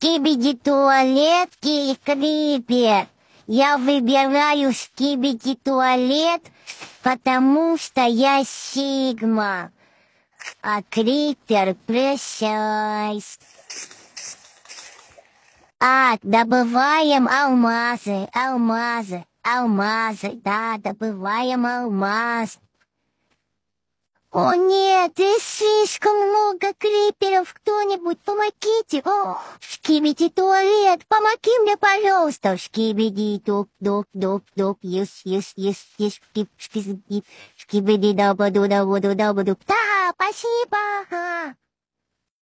Скибиди туалетки и крипер. Я выбираю скибиди туалет, потому что я сигма. А крипер прощайся. Добываем алмазы, да, добываем алмаз. О нет, здесь слишком много криперов, кто-нибудь помогите. Скибиди туалет, помоги мне, пожалуйста. Скибиди док, yes, скибиди да, спасибо.